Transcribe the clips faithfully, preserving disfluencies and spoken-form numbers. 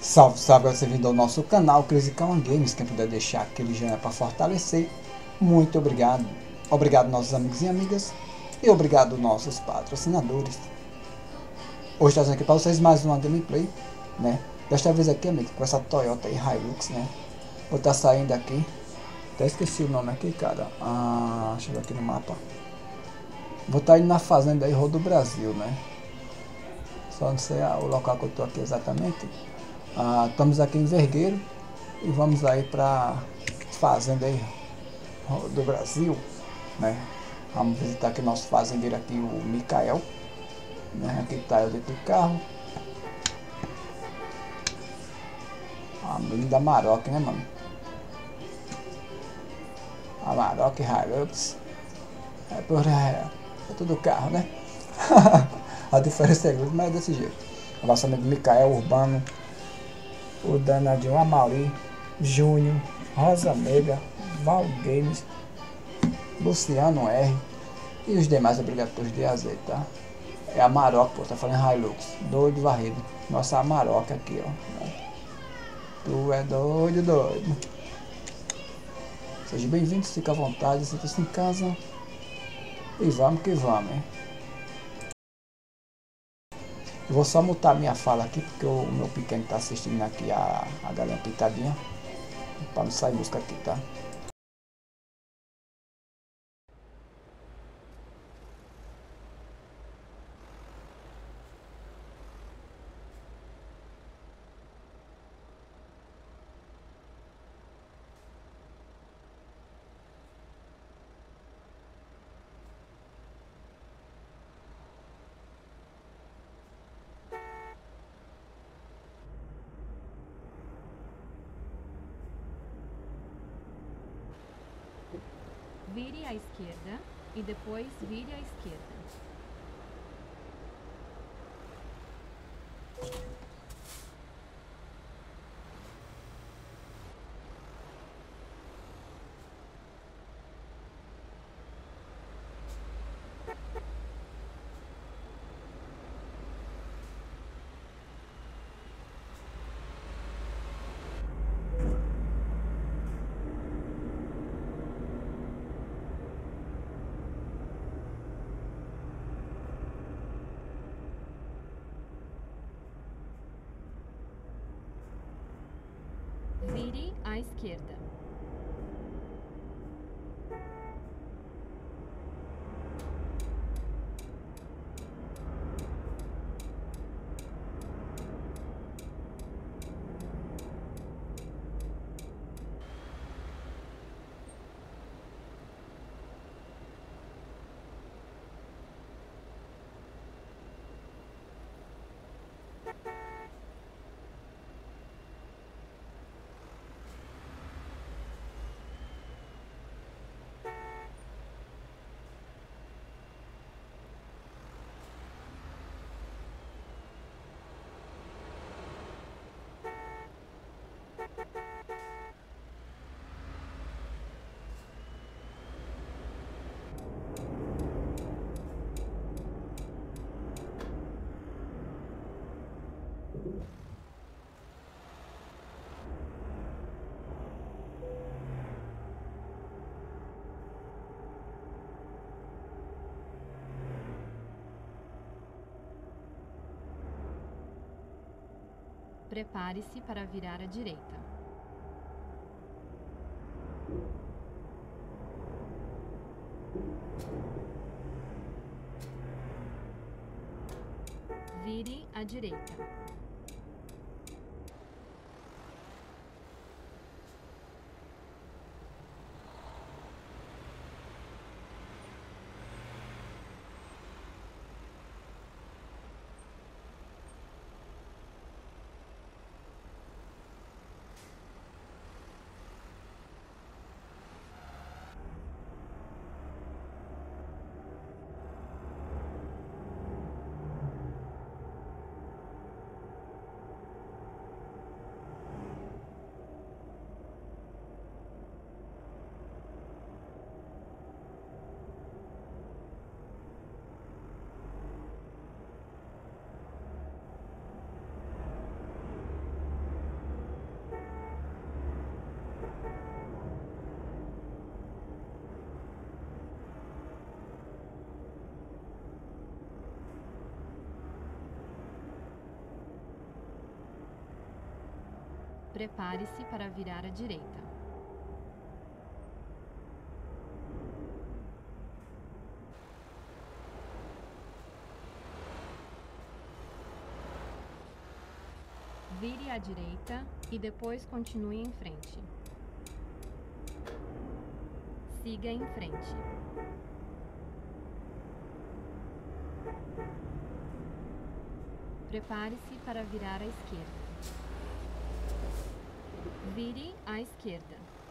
Salve, salve, você vindo ao nosso canal Crazy Kawan Games. Quem puder deixar aquele joinha para fortalecer, muito obrigado. Obrigado nossos amigos e amigas e obrigado nossos patrocinadores. Hoje trazendo aqui para vocês mais uma gameplay, né? Desta vez aqui, amigo, com essa Toyota e Hilux, né? Vou estar saindo aqui. Até esqueci o nome aqui, cara. Ah, deixa eu ver aqui no mapa. Vou estar indo na fazenda aí, Rodo Brasil, né? Só não sei o local que eu tô aqui exatamente. Ah, estamos aqui em Vergueiro e vamos aí para fazenda aí do Brasil, né? Vamos visitar aqui nosso fazendeiro aqui, o Micael, né? Aqui tá eu dentro do carro. A linda Amarok, né, mano? Amarok Hilux. É por é, é tudo carro, né? A diferença é grande, mas é desse jeito. O nosso amigo Micael Urbano, o danadinho Amauri, Júnior, Rosa Negra, Val Games, Luciano R e os demais obrigatórios de azeite, tá? É a Amarok, pô, tá falando Hilux, doido varrido. Nossa Amarok aqui, ó. Tu é doido, doido. Seja bem-vindo, fica à vontade, sinta-se em casa. E vamos que vamos, hein? Eu vou só mutar minha fala aqui, porque o meu pequeno tá assistindo aqui a, a galinha pintadinha. Pra não sair música aqui, tá? Vire à esquerda e depois vire à esquerda. Vire à esquerda. Prepare-se para virar à direita. Vire à direita. Prepare-se para virar à direita. Vire à direita e depois continue em frente. Siga em frente. Prepare-se para virar à esquerda. Vire à esquerda.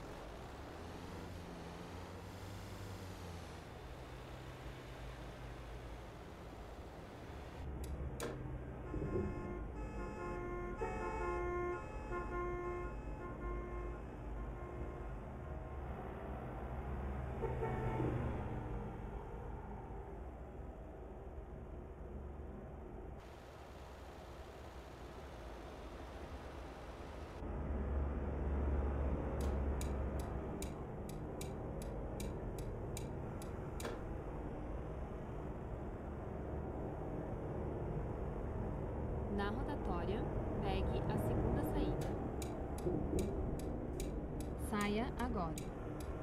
Na rotatória, pegue a segunda saída. Saia agora.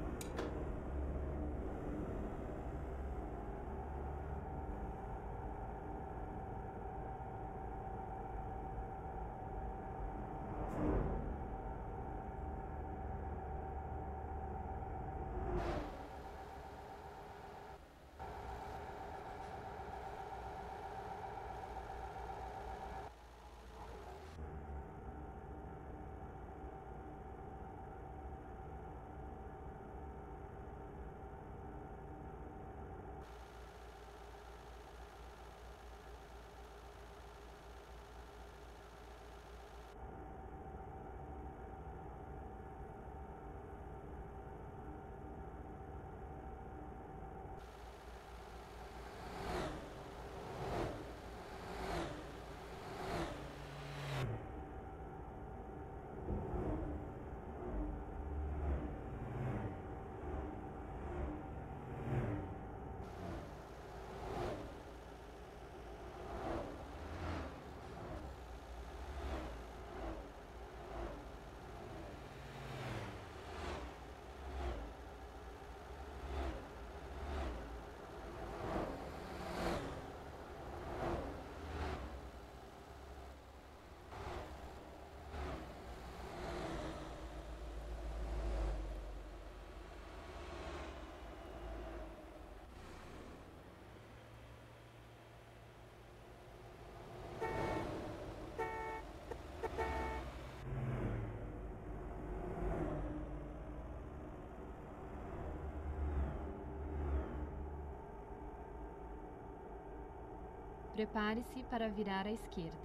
Prepare-se para virar à esquerda.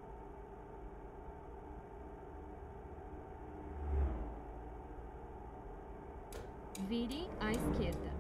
Vire à esquerda.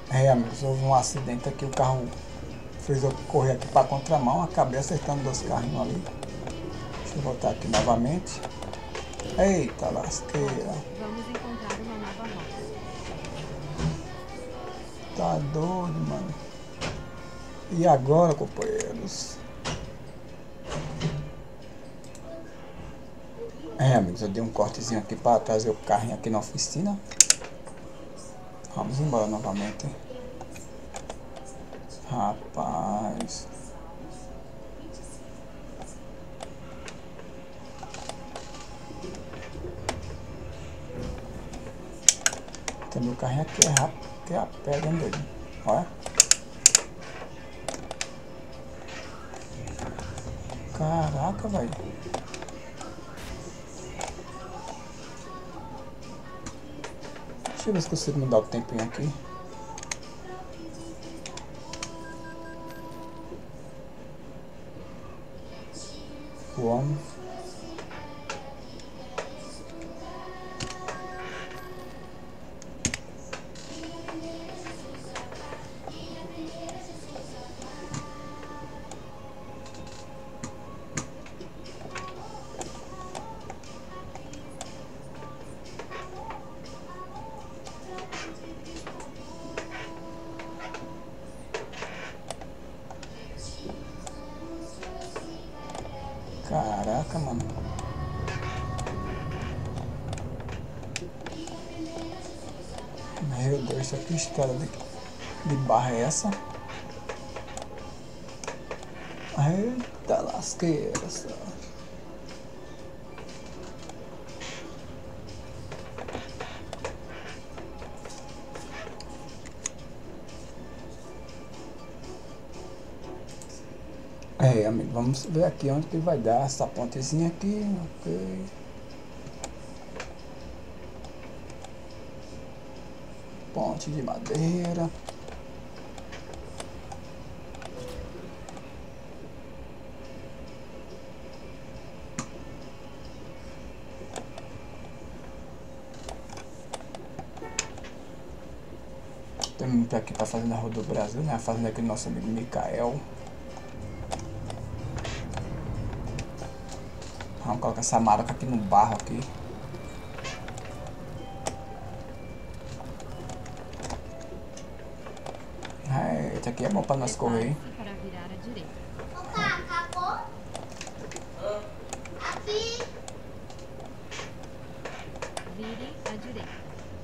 É, amigos, houve um acidente aqui, o carro fez eu correr aqui para contramão, acabei acertando dois carrinhos ali. Deixa eu voltar aqui novamente. Eita lasqueira. Vamos encontrar uma nova rota. Tá doido, mano. E agora, companheiros? É, amigos, eu dei um cortezinho aqui para trazer o carrinho aqui na oficina. Vamos embora novamente. Rapaz. Também o carrinho aqui é rápido, que é a pedra, hein, doido? Olha. Caraca, velho. Deixa eu ver se consigo mudar o tempinho aqui. O homem. Caraca, mano. Meu Deus, isso aqui estrada de, de barra é essa? Eita lasqueira, só. É, amigo, vamos ver aqui onde que vai dar essa pontezinha aqui, ok. Ponte de madeira. Tem muito aqui pra Fazenda Rua do Brasil, né? A fazenda aqui do nosso amigo Micael. Vamos colocar essa maroca aqui no barro aqui. É, esse aqui é bom pra nós correr, hein? Para virar à direita. Opa, acabou? Aqui. Vire à direita.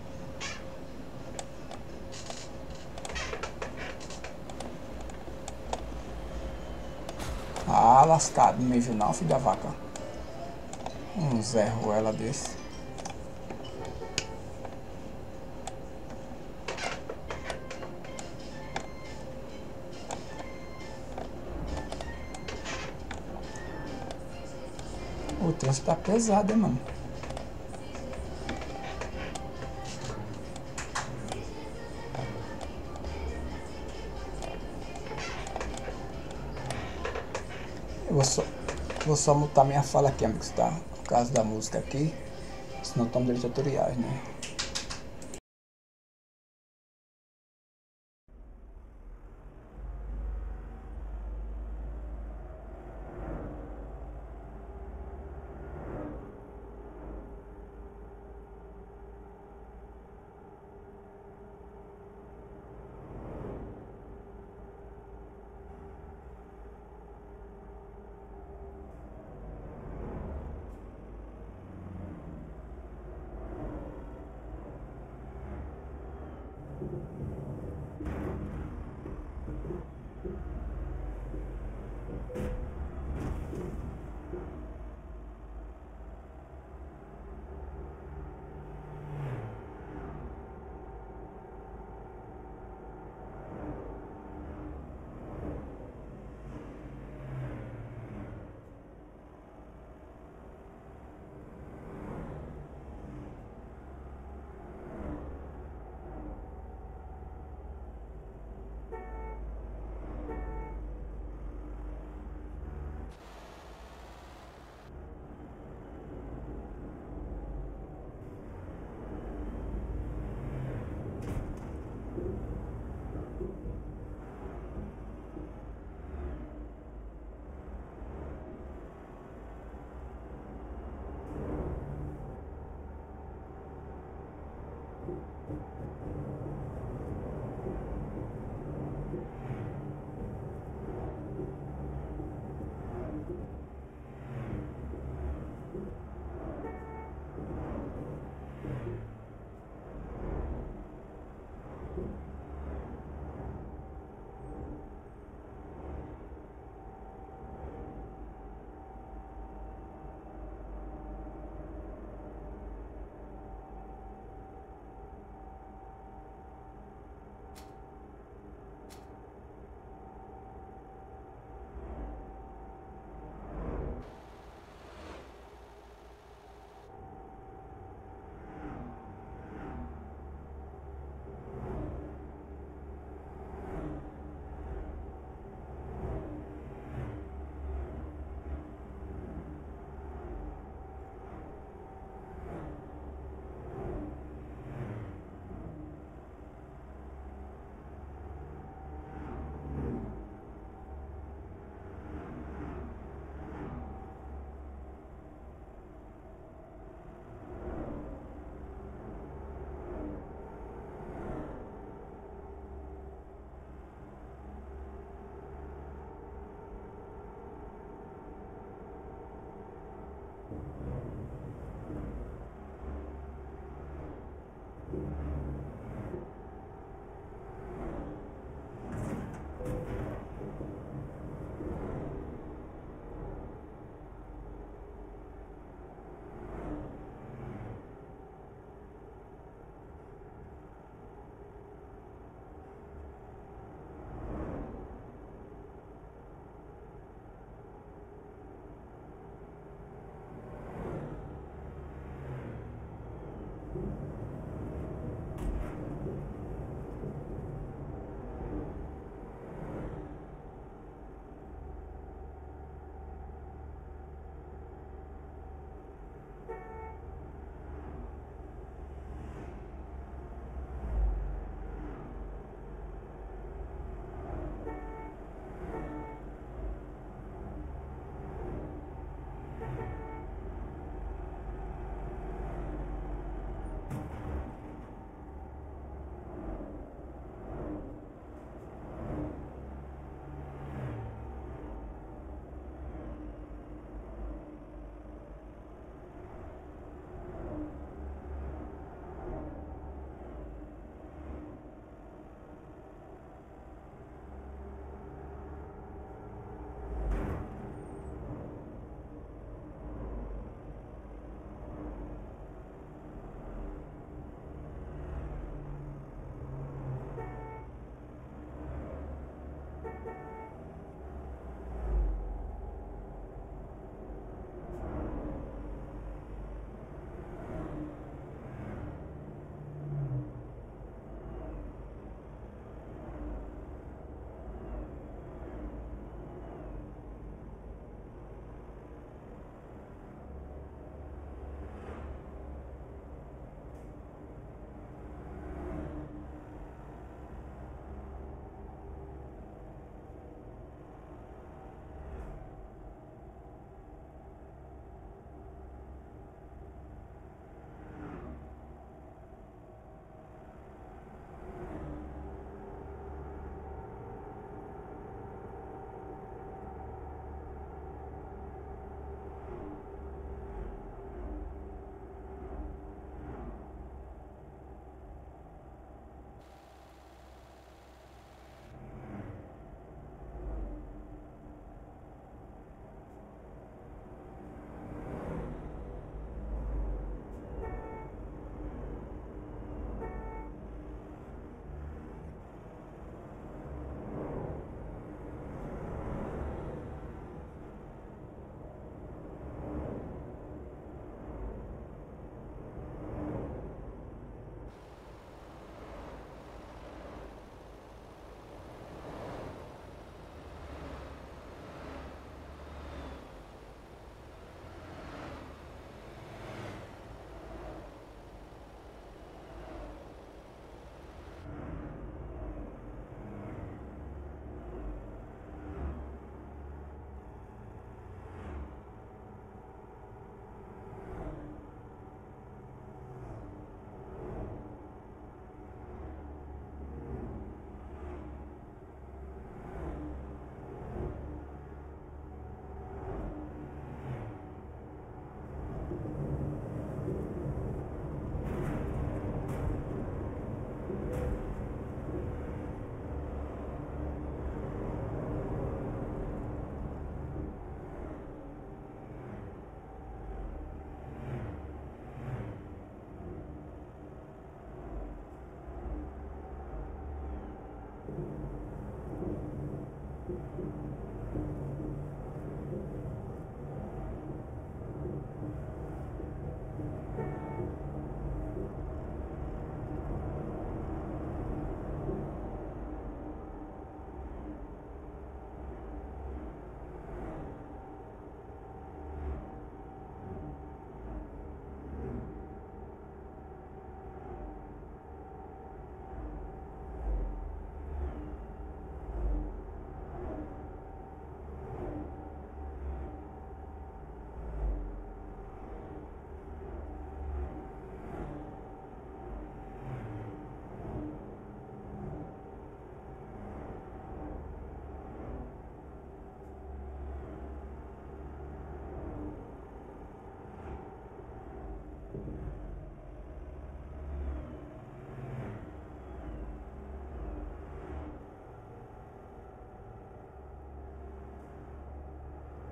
Ah, lascado, não me viu não, filho da vaca. Um Zé Ruela desse. O trânsito tá pesado, hein, mano. Eu vou só, vou só mutar minha fala aqui, amigos, tá? Por causa da música aqui. Senão tomo direitos autoriais, né?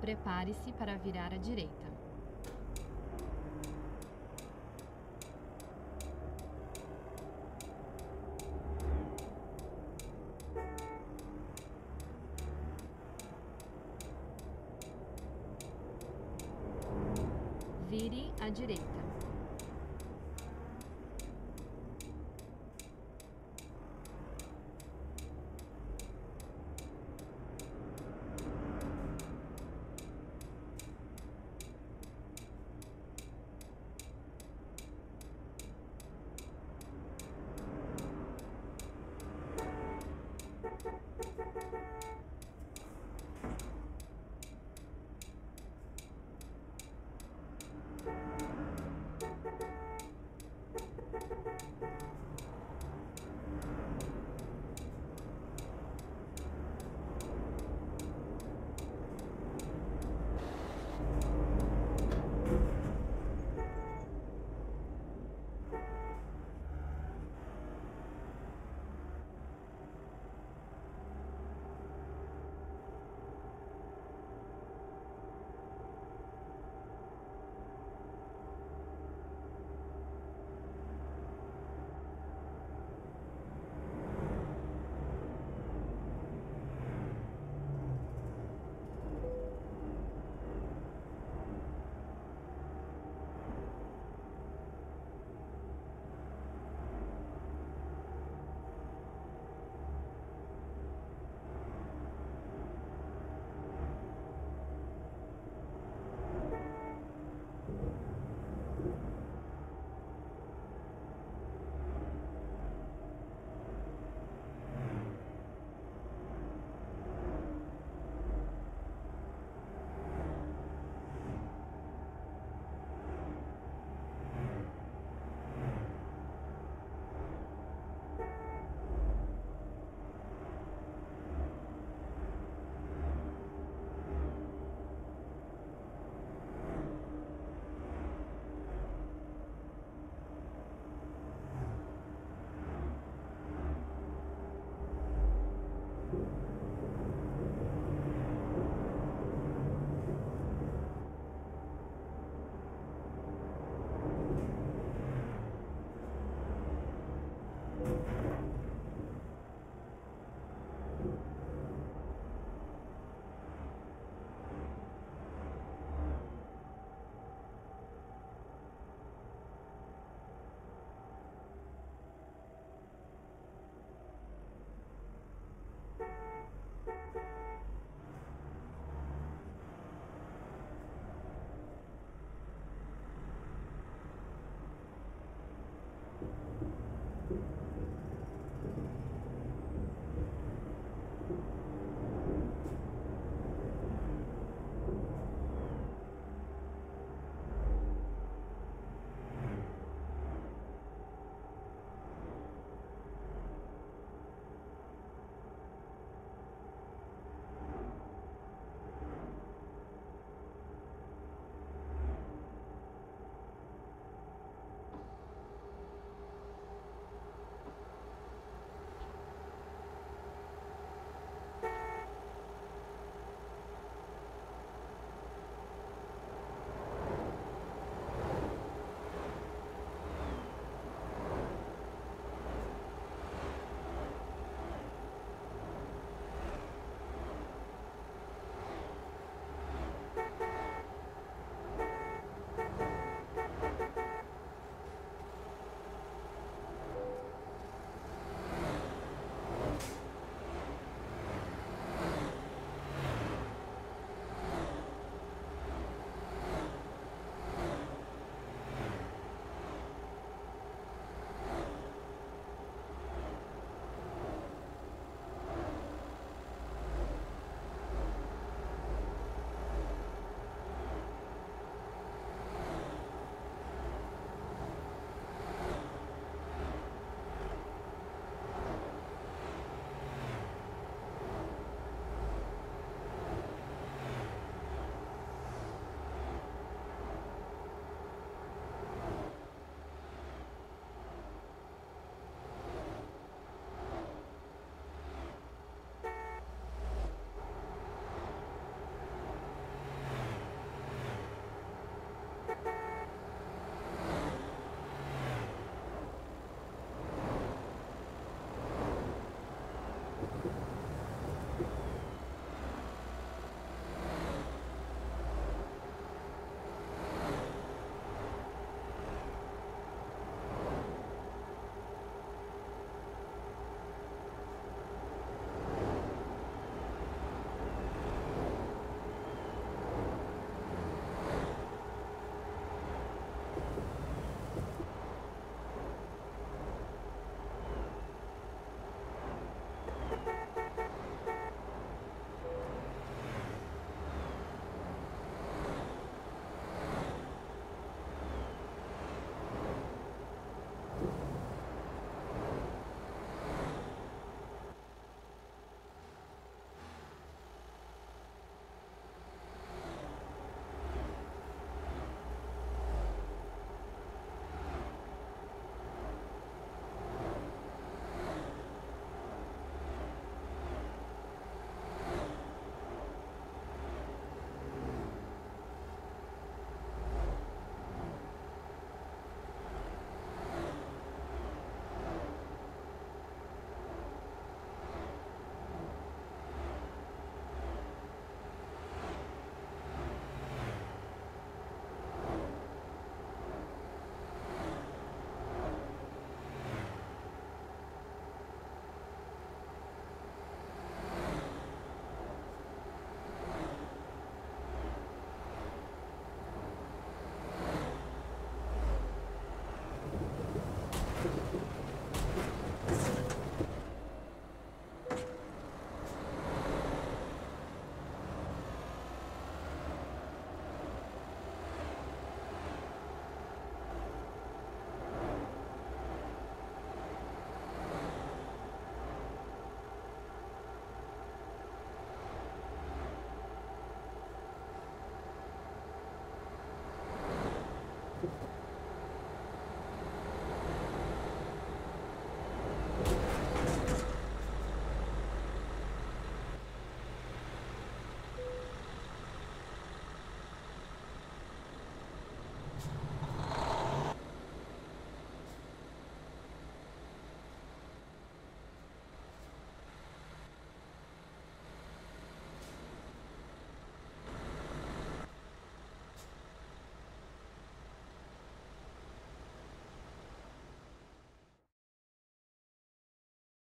Prepare-se para virar à direita. Vire à direita.